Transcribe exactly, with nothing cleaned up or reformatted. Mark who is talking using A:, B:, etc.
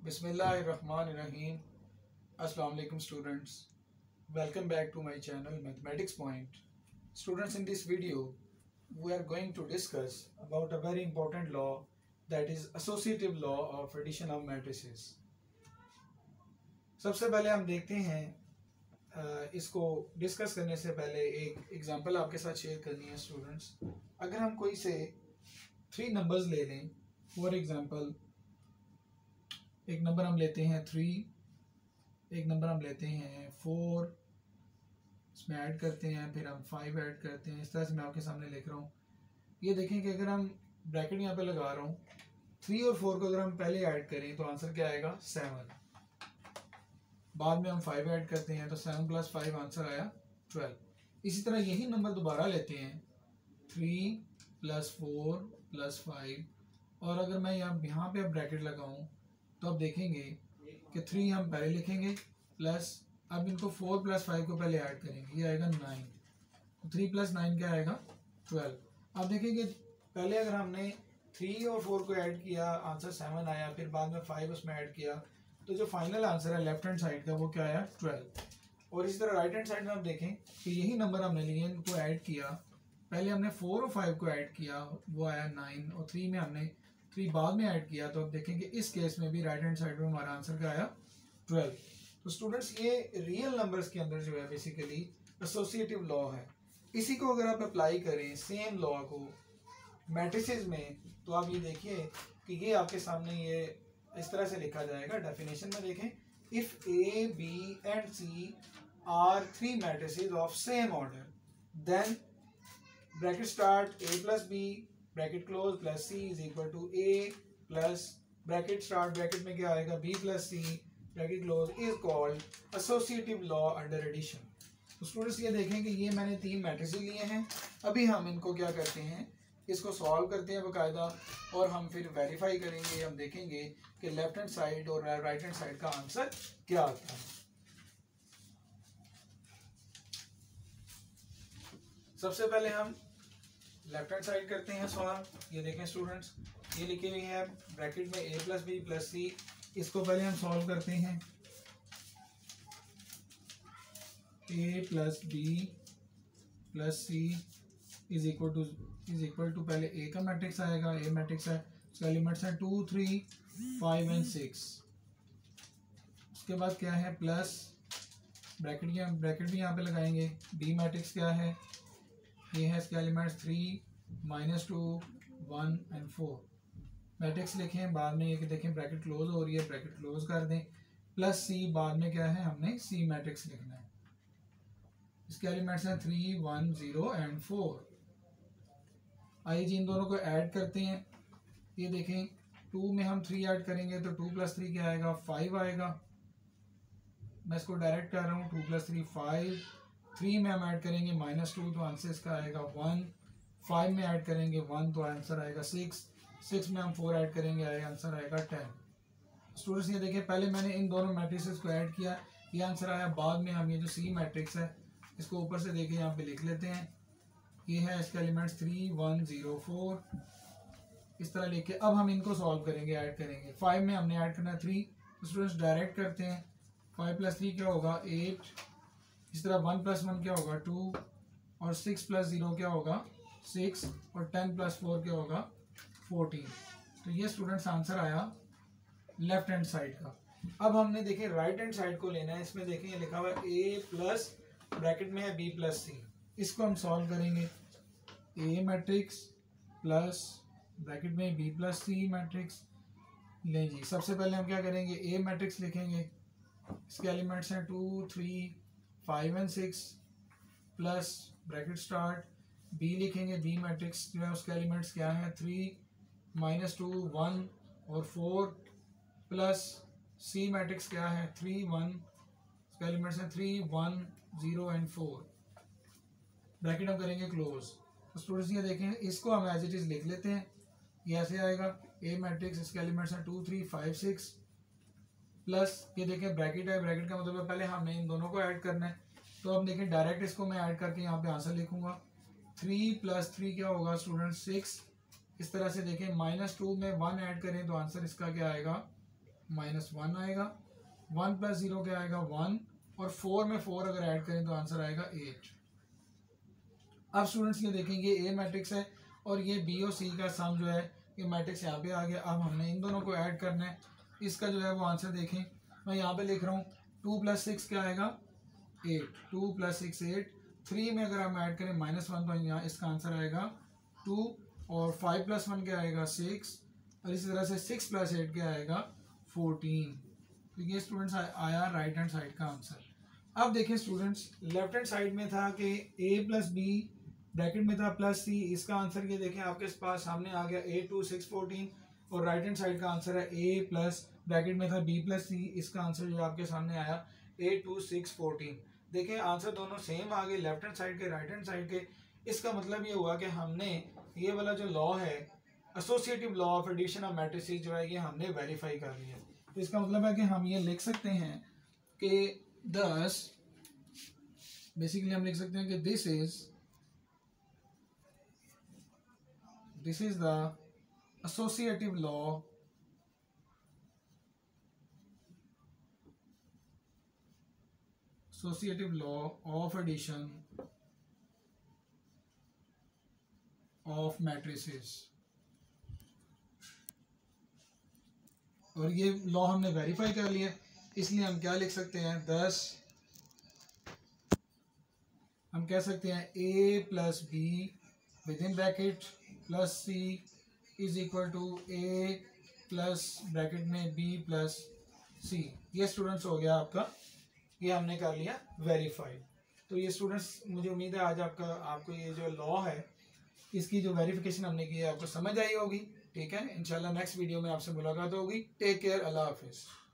A: Bismillahirrahmanirrahim. Assalamu alaikum students. Welcome back to my channel Mathematics Point. Students, in this video we are going to discuss about a very important law, that is associative law of addition of matrices. सबसे पहले हम देखते हैं, इसको discuss करने से पहले एक एग्जांपल आपके साथ शेयर करनी है स्टूडेंट्स. अगर हम कोई से थ्री नंबर्स ले लें, फॉर एग्जांपल एक नंबर हम लेते हैं थ्री, एक नंबर हम लेते हैं फोर, इसमें ऐड करते हैं, फिर हम फाइव ऐड करते हैं. इस तरह से मैं आपके सामने लिख रहा हूँ. ये देखें कि अगर हम ब्रैकेट यहाँ पे लगा रहा हूँ, थ्री और फोर को अगर हम पहले ऐड करें तो आंसर क्या आएगा? सेवन. बाद में हम फाइव ऐड करते हैं तो सेवन प्लस फाइव आंसर आया ट्वेल्व. इसी तरह यही नंबर दोबारा लेते हैं, three plus four plus five, और अगर मैं यहाँ यहाँ पे अब ब्रैकेट लगाऊँ तो अब देखेंगे कि थ्री हम पहले लिखेंगे, प्लस अब इनको फोर प्लस फाइव को पहले ऐड करेंगे, ये आएगा नाइन. तो थ्री प्लस नाइन क्या आएगा? ट्वेल्व. अब देखेंगे पहले अगर हमने थ्री और फोर को ऐड किया, आंसर सेवन आया, फिर बाद में फाइव उसमें ऐड किया, तो जो फाइनल आंसर है लेफ्ट हैंड साइड का वो क्या आया? ट्वेल्व. और इसी तरह राइट हैंड साइड में आप देखें कि यही नंबर हमने लिए, इनको ऐड किया, पहले हमने फोर और फाइव को ऐड किया, वो आया नाइन, और थ्री में हमने थ्री बाद में ऐड किया, तो अब देखेंगे इस केस में भी राइट हैंड साइड में हमारा आंसर क्या आया? ट्वेल्व. तो स्टूडेंट्स, ये रियल नंबर्स के अंदर जो है बेसिकली एसोसिएटिव लॉ है. इसी को अगर आप अप्लाई करें सेम लॉ को मैट्रिसेस में, तो आप ये देखिए कि ये आपके सामने ये इस तरह से लिखा जाएगा. डेफिनेशन में देखें, if A B and C are three matrices of same order, then bracket start A plus B bracket close plus C is equal to A plus bracket start ब्रैकेट में क्या आएगा? B plus C bracket close is called associative law under addition. तो students, ये देखें कि ये मैंने तीन मैट्रिसेस लिए हैं. अभी हम इनको क्या करते हैं, इसको सॉल्व करते हैं बाकायदा, और हम फिर वेरीफाई करेंगे. हम देखेंगे कि लेफ्ट हैंड साइड और राइट हैंड साइड का आंसर क्या आता है. सबसे पहले हम लेफ्ट हैंड साइड करते हैं सवाल. ये देखें स्टूडेंट्स, ये लिखी हुई है ब्रैकेट में A plus B plus C. इसको पहले हम सॉल्व करते हैं. A plus B plus C is equal to is equal to पहले ए का मैट्रिक्स आएगा, ए मैट्रिक्स है, उसका एलिमेंट्स है two three five and six. उसके बाद क्या है? प्लस ब्रैकेट या ब्रैकेट भी यहाँ पे लगाएंगे. बी मैट्रिक्स क्या है? ये है, इसके elements three minus two one and four. Matrix लिखें, बाद में ये कि देखें ब्रैकेट क्लोज हो रही है, ब्रैकेट क्लोज कर दें. प्लस सी, बाद में क्या है? हमने सी मैट्रिक्स लिखना है. इसके एलिमेंट्स हैं three one zero and four. आइए जी इन दोनों को ऐड करते हैं. ये देखें, टू में हम थ्री ऐड करेंगे तो टू प्लस थ्री क्या आएगा? फाइव आएगा. मैं इसको डायरेक्ट कर रहा हूँ, two plus three five. Three में हम ऐड करेंगे माइनस टू, तो आंसर इसका आएगा वन. फाइव में ऐड करेंगे वन, तो आंसर आएगा सिक्स. सिक्स में हम फोर ऐड करेंगे, आएगा आंसर आएगा टेन. स्टूडेंट्स, ये देखिए पहले मैंने इन दोनों मैट्रिसेस को ऐड किया, ये आंसर आया. बाद में हम ये जो सी मैट्रिक्स है इसको ऊपर से देखिए यहाँ पे लिख लेते हैं. ये है, इसके elements three one zero four. इस तरह लिख के अब हम इनको सॉल्व करेंगे, ऐड करेंगे. फाइव में हमने ऐड करना है थ्री, तो स्टूडेंट्स डायरेक्ट करते हैं. फाइव प्लस थ्री क्या होगा? एट. इस तरह वन प्लस वन क्या होगा? टू. और सिक्स प्लस जीरो क्या होगा? सिक्स. और टेन प्लस फोर क्या होगा? फोर्टीन. तो ये स्टूडेंट्स आंसर आया लेफ्ट हैंड साइड का. अब हमने देखें राइट हैंड साइड को लेना है. इसमें देखें ये लिखा हुआ है ए प्लस ब्रैकेट में है बी प्लस सी. इसको हम सॉल्व करेंगे. ए मैट्रिक्स प्लस ब्रैकेट में बी प्लस सी मैट्रिक्स. लें जी, सबसे पहले हम क्या करेंगे? ए मैट्रिक्स लिखेंगे. इसके एलिमेंट्स हैं two three five and six, plus bracket start B लिखेंगे. बी मैट्रिक्स जो है उसके एलिमेंट्स क्या हैं? थ्री माइनस टू वन और फोर, प्लस सी मैट्रिक्स क्या है? थ्री वन, इसके एलिमेंट्स हैं three one zero and four. Bracket हम करेंगे क्लोज. तो स्टूडेंट्स, ये देखें, इसको हम एज इट इज लिख लेते हैं. ये ऐसे आएगा, ए मैट्रिक्स, इसके एलिमेंट्स हैं two three five six, plus ये देखें ब्रैकेट है, ब्रैकेट का मतलब है पहले हमने इन दोनों को ऐड करना है. तो अब देखें डायरेक्ट इसको मैं ऐड करके यहाँ पे आंसर लिखूंगा. थ्री प्लस थ्री क्या होगा स्टूडेंट? सिक्स. इस तरह से देखें, माइनस टू में वन ऐड करें तो आंसर इसका क्या आएगा? माइनस वन आएगा, वन प्लस जीरो क्या आएगा वन, और फोर में फोर अगर ऐड करें तो आंसर आएगा एट। अब स्टूडेंट्स ये देखेंगे ए मैट्रिक्स है और ये बी और सी का सम जो है ये मैट्रिक्स यहाँ पे आ गया। अब हमने इन दोनों को ऐड करना है, इसका जो है वो आंसर देखें, मैं यहाँ पे लिख रहा हूँ टू प्लस सिक्स क्या आएगा eight, two plus six eight, three में अगर हम ऐड करें माइनस वन तो यहाँ इसका आंसर आएगा टू, और फाइव प्लस वन क्या आएगा सिक्स, और इसी तरह से सिक्स प्लस एट क्या आएगा फोर्टीन। तो ये स्टूडेंट्स आया राइट हैंड साइड का आंसर। अब देखें स्टूडेंट्स, लेफ्ट हैंड साइड में था कि ए प्लस बी ब्रैकेट में था प्लस सी, इसका आंसर ये देखें आपके पास सामने आ गया ए टू सिक्स फोर्टीन, और राइट हैंड साइड का आंसर है ए प्लस ब्रैकेट में था बी प्लस सी, इसका आंसर जो आपके सामने आया ए टू सिक्स फोर्टीन। देखें आंसर दोनों सेम आ गए, लेफ्ट हैंड साइड के राइट हैंड साइड के। इसका मतलब ये हुआ कि हमने ये वाला जो लॉ है associative law of addition of matrices जो है ये हमने वेरीफाई कर लिया। तो इसका मतलब है कि हम ये लिख सकते हैं कि दस बेसिकली हम लिख सकते हैं कि this is this is the associative law associative law of addition of matrices. और ये लॉ हमने वेरीफाई कर लिया, इसलिए हम क्या लिख सकते हैं दस, हम कह सकते हैं A plus B within bracket plus C is equal to A plus bracket में बी प्लस सी। ये स्टूडेंट्स हो गया आपका, ये हमने कर लिया वेरीफाई। तो ये स्टूडेंट्स मुझे उम्मीद है आज आपका आपको ये जो लॉ है इसकी जो वेरिफिकेशन हमने की है आपको समझ आई होगी। ठीक है, इंशाल्लाह नेक्स्ट वीडियो में आपसे मुलाकात होगी। टेक केयर, अल्लाह हाफिज़।